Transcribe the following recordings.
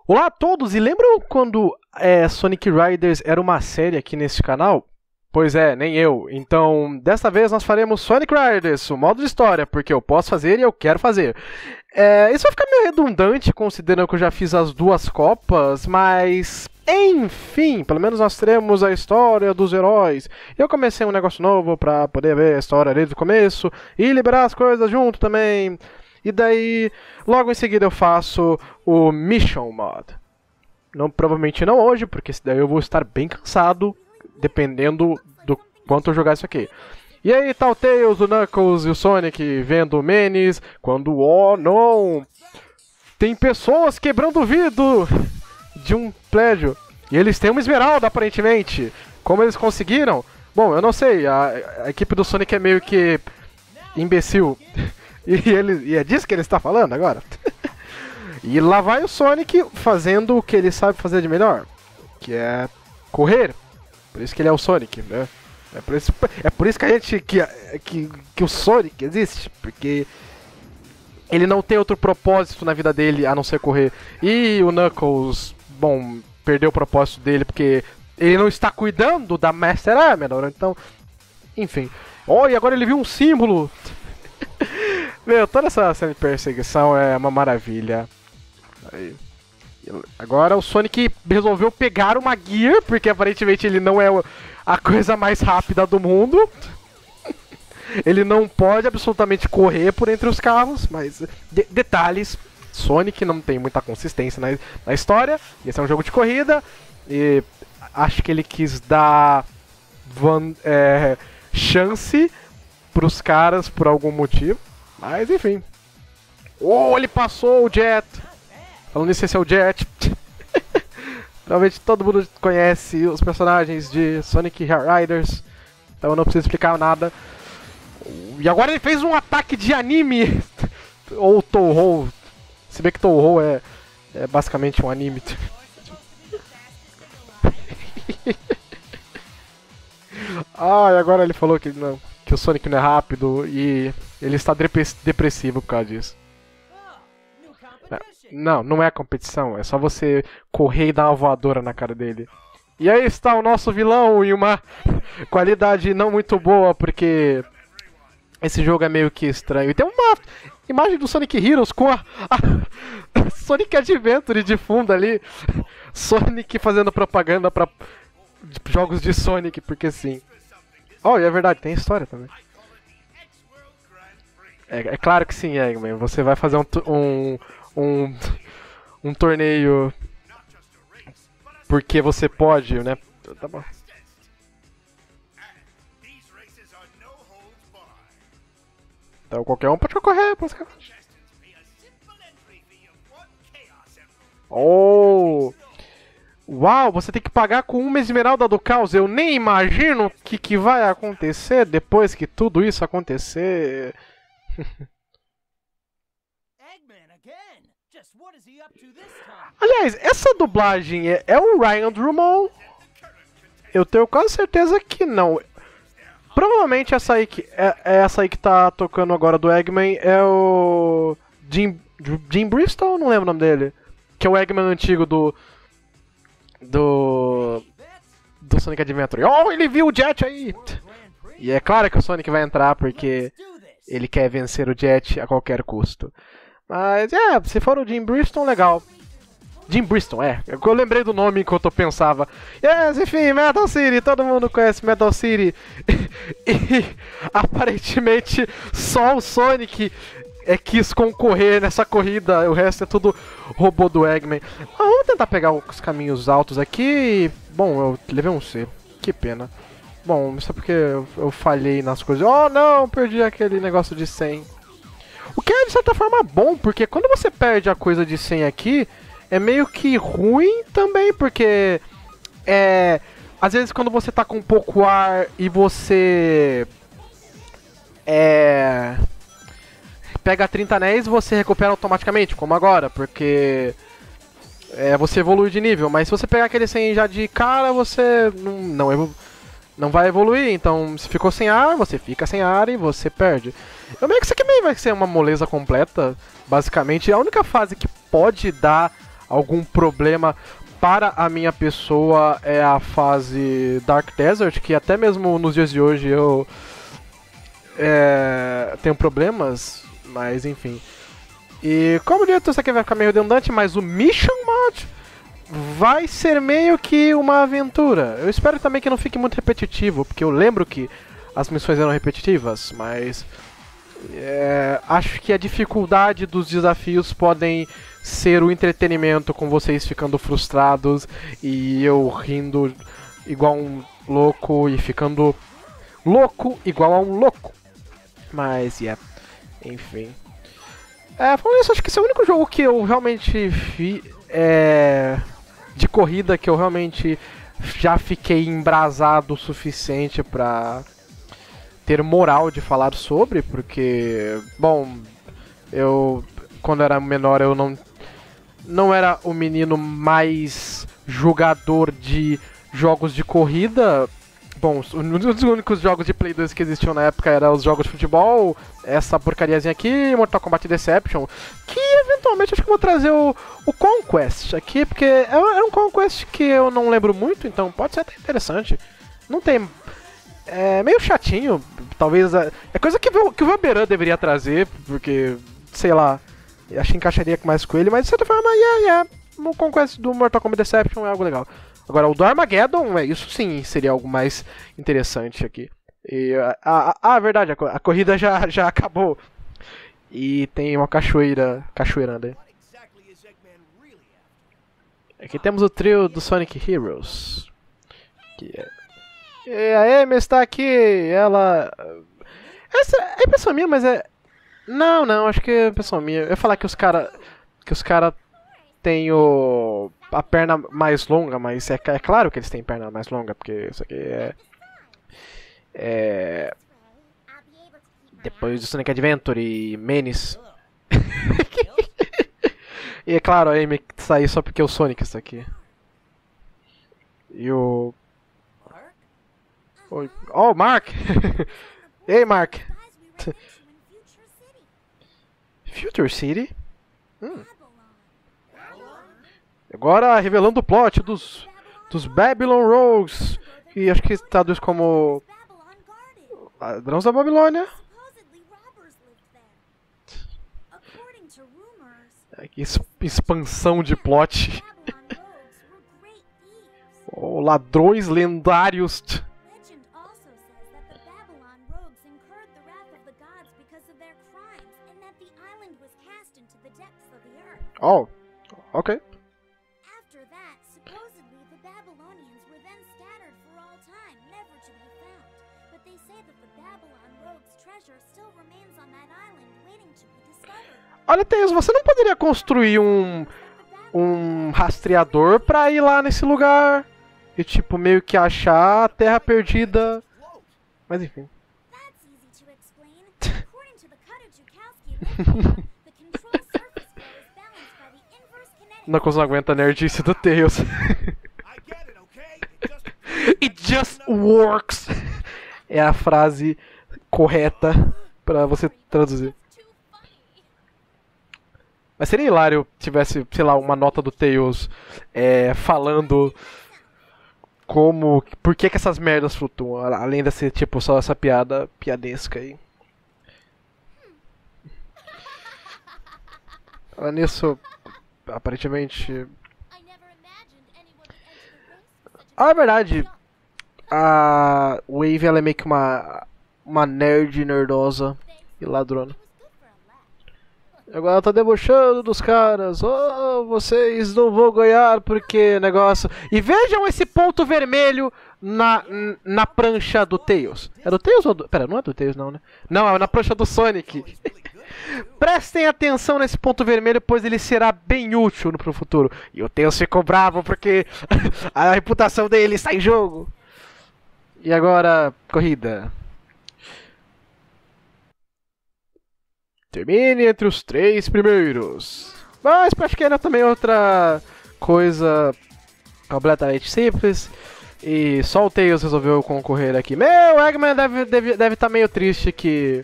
Olá a todos, e lembram quando Sonic Riders era uma série aqui nesse canal? Pois é, nem eu. Então, desta vez nós faremos Sonic Riders, o modo de história, porque eu posso fazer e eu quero fazer. Isso vai ficar meio redundante, considerando que eu já fiz as duas copas, mas... enfim, pelo menos nós teremos a história dos heróis. Eu comecei um negócio novo pra poder ver a história desde o começo e liberar as coisas junto também. E daí, logo em seguida eu faço o Mission Mod. Provavelmente não hoje, porque daí eu vou estar bem cansado, dependendo do quanto eu jogar isso aqui. E aí tá o Tails, o Knuckles e o Sonic vendo o Menes, quando, oh não, tem pessoas quebrando o vidro de um prédio. E eles têm uma esmeralda, aparentemente. Como eles conseguiram? Bom, eu não sei, a equipe do Sonic é meio que imbecil. E é disso que ele está falando agora? E lá vai o Sonic fazendo o que ele sabe fazer de melhor, que é correr. Por isso que ele é o Sonic, né? É por isso que a gente que o Sonic existe, porque ele não tem outro propósito na vida dele a não ser correr. E o Knuckles, bom, perdeu o propósito dele porque ele não está cuidando da Master Armador, então, enfim. Oh, e agora ele viu um símbolo. Meu, toda essa cena de perseguição é uma maravilha. Aí. Agora o Sonic resolveu pegar uma Gear, porque aparentemente ele não é a coisa mais rápida do mundo. Ele não pode absolutamente correr por entre os carros, mas detalhes, Sonic não tem muita consistência na história. Esse é um jogo de corrida e acho que ele quis dar chance pros caras por algum motivo. Mas enfim. Oh, ele passou o Jet. Falando nisso, esse é o Jet. Realmente todo mundo conhece os personagens de Sonic Riders, então eu não preciso explicar nada. E agora ele fez um ataque de anime. Ou Touhou. Se bem que Touhou é basicamente um anime. E agora ele falou que o Sonic não é rápido e ele está depressivo por causa disso. Não é competição, é só você correr e dar uma voadora na cara dele. E aí está o nosso vilão em uma qualidade não muito boa, porque esse jogo é meio que estranho. E tem uma imagem do Sonic Heroes com a Sonic Adventure de fundo ali. Sonic fazendo propaganda para jogos de Sonic, porque sim. Oh, e é verdade, tem história também. É claro que sim, Eggman. Você vai fazer um torneio porque você pode, né? Tá bom. Então qualquer um pode correr, basicamente. Oh! Uau, você tem que pagar com uma esmeralda do caos. Eu nem imagino o que vai acontecer depois que tudo isso acontecer. Aliás, essa dublagem é o Ryan Drummond? Eu tenho quase certeza que não. Provavelmente essa aí essa aí que tá tocando agora do Eggman é o Jim Bristol, não lembro o nome dele. Que é o Eggman antigo do Sonic Adventure. Oh, ele viu o Jet aí! E é claro que o Sonic vai entrar porque ele quer vencer o Jet a qualquer custo. Mas se for o Jim Bristol, legal. Jim Bristol, eu lembrei do nome enquanto eu pensava. Enfim, Metal City, todo mundo conhece Metal City. E aparentemente só o Sonic quis concorrer nessa corrida, o resto é tudo robô do Eggman. Vamos tentar pegar os caminhos altos aqui. Bom, eu levei um C, que pena. Bom, isso é porque eu falhei nas coisas. Oh não, perdi aquele negócio de 100. O que é de certa forma bom, porque quando você perde a coisa de 100 aqui, é meio que ruim também, porque às vezes quando você tá com pouco ar e você pega 30 anéis, você recupera automaticamente, como agora, porque você evolui de nível, mas se você pegar aquele 100 já de cara, você não vai evoluir, então se ficou sem ar, você fica sem ar e você perde. Eu meio que isso aqui meio vai ser uma moleza completa, basicamente. A única fase que pode dar algum problema para a minha pessoa é a fase Dark Desert, que até mesmo nos dias de hoje eu tenho problemas, mas enfim. E como dito, isso aqui vai ficar meio redundante, mas o Mission Mod vai ser meio que uma aventura. Eu espero também que não fique muito repetitivo, porque eu lembro que as missões eram repetitivas, mas acho que a dificuldade dos desafios podem ser o entretenimento com vocês ficando frustrados e eu rindo igual um louco e ficando louco igual a um louco. Mas, enfim. Falando isso, acho que esse é o único jogo que eu realmente vi de corrida que eu realmente já fiquei embrasado o suficiente pra ter moral de falar sobre, porque, bom, eu quando era menor eu não era o menino mais jogador de jogos de corrida. Bom, um dos únicos jogos de Play 2 que existiam na época eram os jogos de futebol, essa porcariazinha aqui, Mortal Kombat Deception, que eventualmente acho que vou trazer o Conquest aqui, porque é um Conquest que eu não lembro muito, então pode ser até interessante. Não tem... É meio chatinho, talvez... É coisa que o Vaberan deveria trazer, porque, sei lá, acho que encaixaria mais com ele, mas de certa forma, o Conquest do Mortal Kombat Deception é algo legal. Agora, o do Armageddon, isso sim seria algo mais interessante aqui. E verdade, a corrida já acabou. E tem uma cachoeiranda aí. Aqui temos o trio do Sonic Heroes. E a Amy está aqui, ela... Essa é impressão minha, mas é... Não, acho que é impressão minha. Eu ia falar que os cara têm a perna mais longa, mas é claro que eles têm perna mais longa, porque isso aqui depois do Sonic Adventure e Menace. E é claro, a Amy sair só porque o Sonic está aqui. E o... Oh, Mark! Ei, Mark! Future City? Agora revelando o plot dos Babylon Rogues, que acho que traduz como Ladrões da Babilônia. Que expansão de plot. Ladrões lendários. Oh, ok. Olha, Tails, você não poderia construir um rastreador pra ir lá nesse lugar e, tipo, meio que achar a Terra Perdida. Mas enfim. Knuckles não aguenta a nerdice do Tails. It just works! É a frase correta pra você traduzir. Mas seria hilário se tivesse, sei lá, uma nota do Tails falando por que essas merdas flutuam, além de ser tipo só essa piadesca aí. Nisso, aparentemente... É verdade, a Wave ela é meio que uma nerdosa e ladrona. Agora ela tá debochando dos caras. Oh, vocês não vão ganhar porque negócio... E vejam esse ponto vermelho na prancha do Tails. É do Tails ou do... Pera, não é do Tails não, né? Não, é na prancha do Sonic. Prestem atenção nesse ponto vermelho, pois ele será bem útil pro futuro. E o Tails ficou bravo porque a reputação dele está em jogo. E agora, corrida. Termine entre os 3 primeiros. Mas acho que era também outra coisa completamente simples. E só o Tails resolveu concorrer aqui. Meu, Eggman deve estar meio triste que...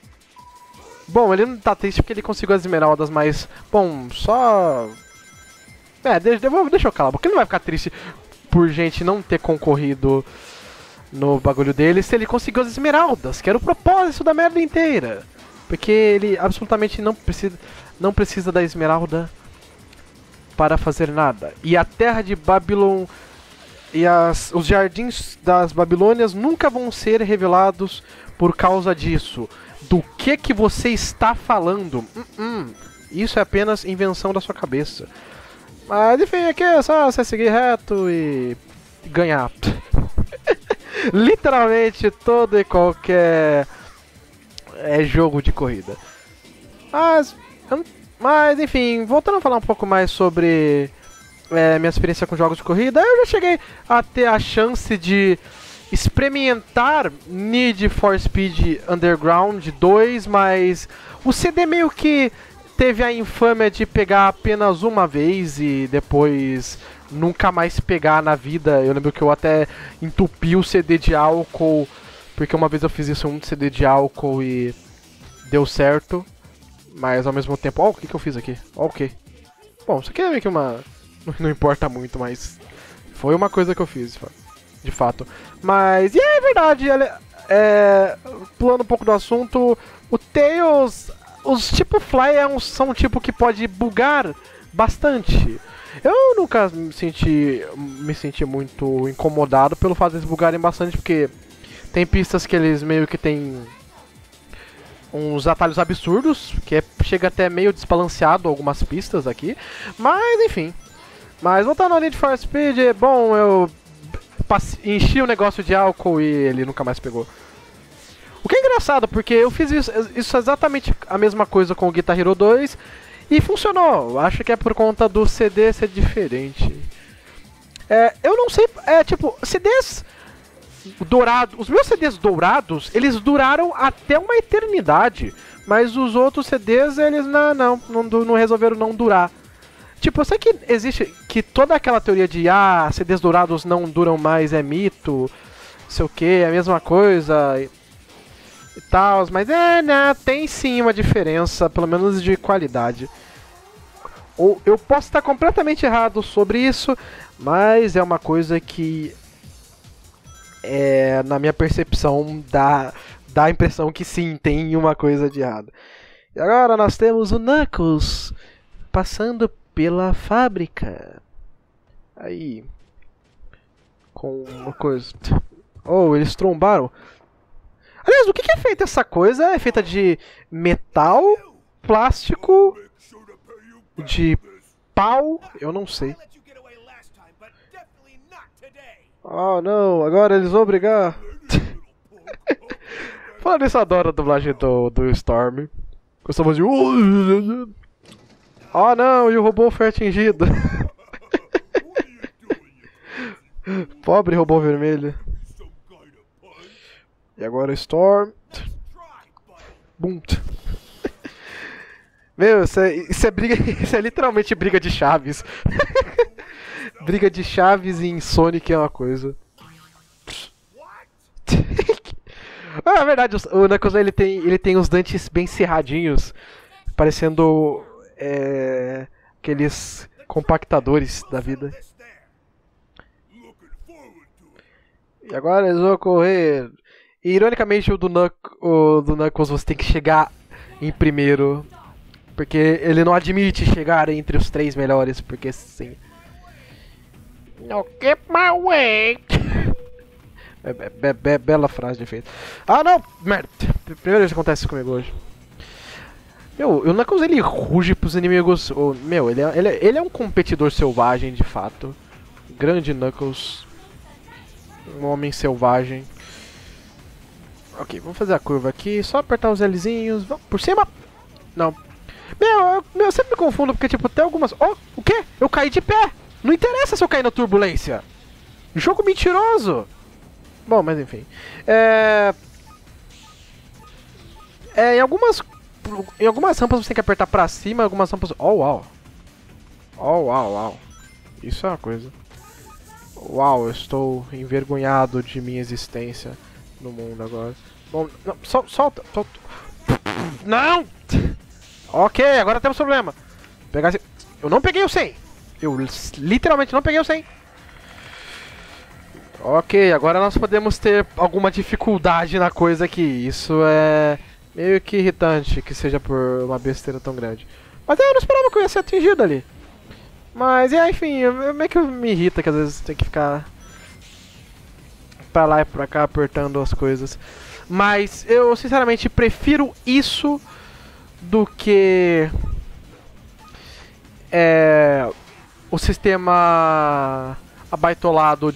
Bom, ele não tá triste porque ele conseguiu as esmeraldas, mas... Bom, só... Deixa eu calar, porque ele não vai ficar triste por gente não ter concorrido no bagulho dele se ele conseguiu as esmeraldas, que era o propósito da merda inteira. Porque ele absolutamente não precisa da esmeralda para fazer nada. E a terra de Babylon e os jardins das Babilônias nunca vão ser revelados por causa disso. Do que você está falando? Isso é apenas invenção da sua cabeça. Mas enfim, aqui é só você seguir reto e ganhar. Literalmente todo e qualquer jogo de corrida. Mas enfim, voltando a falar um pouco mais sobre minha experiência com jogos de corrida, eu já cheguei a ter a chance de experimentar Need for Speed Underground 2, mas o CD meio que teve a infâmia de pegar apenas uma vez e depois nunca mais pegar na vida. Eu lembro que eu até entupi o CD de álcool, porque uma vez eu fiz isso em um CD de álcool e deu certo, mas ao mesmo tempo... Ó, o que eu fiz aqui? Ó, o que? Bom, isso aqui é meio que uma... Não importa muito, mas foi uma coisa que eu fiz, de fato. Mas, e é verdade, pulando um pouco do assunto, o Tails... Os tipo Fly são um tipo que pode bugar bastante. Eu nunca me senti muito incomodado pelo fato de eles bugarem bastante, porque tem pistas que eles meio que tem uns atalhos absurdos, que chega até meio desbalanceado algumas pistas aqui. Mas enfim. Mas voltando ao Need for Speed, bom, eu enchi o negócio de álcool e ele nunca mais pegou. O que é engraçado, porque eu fiz isso exatamente a mesma coisa com o Guitar Hero 2 e funcionou. Acho que é por conta do CD ser diferente. Eu não sei, tipo, CDs dourados, os meus CDs dourados, eles duraram até uma eternidade, mas os outros CDs, eles não resolveram não durar. Tipo, eu sei que existe, que toda aquela teoria de, CDs dourados não duram mais, é mito, não sei o que, é a mesma coisa... e tal, mas tem sim uma diferença, pelo menos de qualidade. Ou eu posso estar completamente errado sobre isso, mas é uma coisa que na minha percepção dá a impressão que sim, tem uma coisa de errado. E agora nós temos o Knuckles passando pela fábrica. Aí com uma coisa. Oh, eles trombaram. Aliás, do que é feita essa coisa? É feita de metal, plástico, de pau, eu não sei. Oh não, agora eles vão brigar. Falando isso, eu adoro a dublagem do Storm. Gostamos de... Oh não, e o robô foi atingido. Pobre robô vermelho. E agora Storm. Bum. Meu, isso é briga. Isso é literalmente briga de chaves. Briga de chaves em Sonic é uma coisa. Na verdade, o Knuckles ele tem os dentes bem cerradinhos, parecendo aqueles compactadores da vida. E agora eles vão correr. E, ironicamente, o do Knuckles você tem que chegar em primeiro, porque ele não admite chegar entre os 3 melhores, porque sim. No keep my way. Bela frase de efeito. Ah não, merda. Primeira vez que acontece isso comigo hoje. Meu, o Knuckles ele ruge pros inimigos. Meu, ele é um competidor selvagem de fato. Grande Knuckles. Um homem selvagem. Ok, vamos fazer a curva aqui, só apertar os Lzinhos, vamos por cima. Não. Meu, eu sempre me confundo porque tipo, tem algumas... Oh, o quê? Eu caí de pé! Não interessa se eu cair na turbulência! Jogo mentiroso! Bom, mas enfim. Em algumas rampas você tem que apertar pra cima, em algumas rampas... Oh, uau! Oh, uau, uau! Isso é uma coisa. Uau, eu estou envergonhado de minha existência no mundo agora. Bom, não, solta. Não! Ok, agora temos problema. Pegar esse... Eu não peguei o 100. Eu literalmente não peguei o 100. Ok, agora nós podemos ter alguma dificuldade na coisa aqui. Isso é meio que irritante que seja por uma besteira tão grande. Mas eu não esperava que eu ia ser atingido ali. Mas, enfim, meio que me irrita que às vezes tem que ficar pra lá e pra cá apertando as coisas. Mas eu sinceramente prefiro isso do que o sistema abaitolado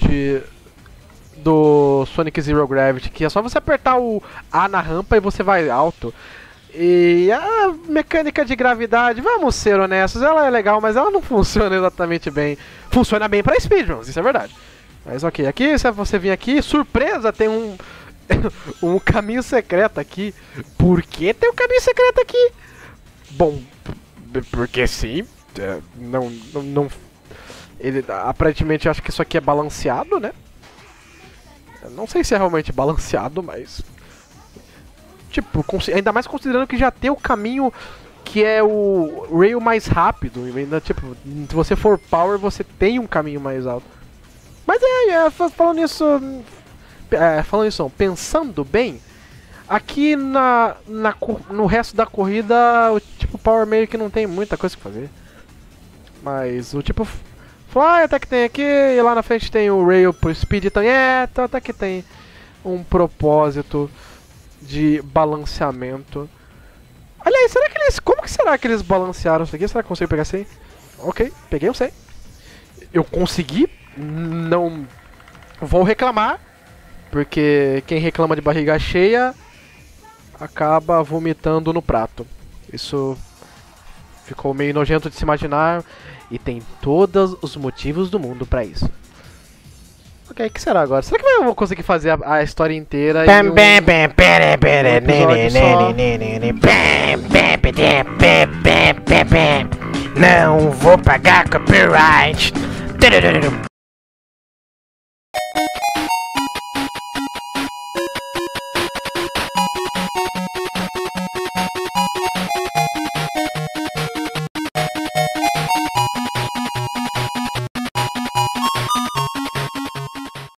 do Sonic Zero Gravity, que é só você apertar o A na rampa e você vai alto. E a mecânica de gravidade, vamos ser honestos, ela é legal, mas ela não funciona exatamente bem. Funciona bem pra speedruns, isso é verdade. Mas ok, aqui, se você vir aqui, surpresa, tem um um caminho secreto aqui. Por que tem um caminho secreto aqui? Bom, porque sim. Não ele, aparentemente, acho que isso aqui é balanceado, né? Eu não sei se é realmente balanceado, mas... Tipo, ainda mais considerando que já tem o caminho que é o rail mais rápido. Ainda, tipo, se você for power, você tem um caminho mais alto. Mas falando nisso... falando nisso, pensando bem, aqui no resto da corrida, o tipo power meio que não tem muita coisa que fazer. Mas o tipo fly até que tem aqui, e lá na frente tem o rail pro speed, então até que tem um propósito de balanceamento. Aliás, como que será que eles balancearam isso aqui? Será que eu consigo pegar 100? Ok, peguei o 100. Eu consegui, não vou reclamar, porque quem reclama de barriga cheia acaba vomitando no prato. Isso ficou meio nojento de se imaginar e tem todos os motivos do mundo pra isso. Ok, o que será agora? Será que eu vou conseguir fazer a história inteira em um episódio só? Não vou pagar copyright.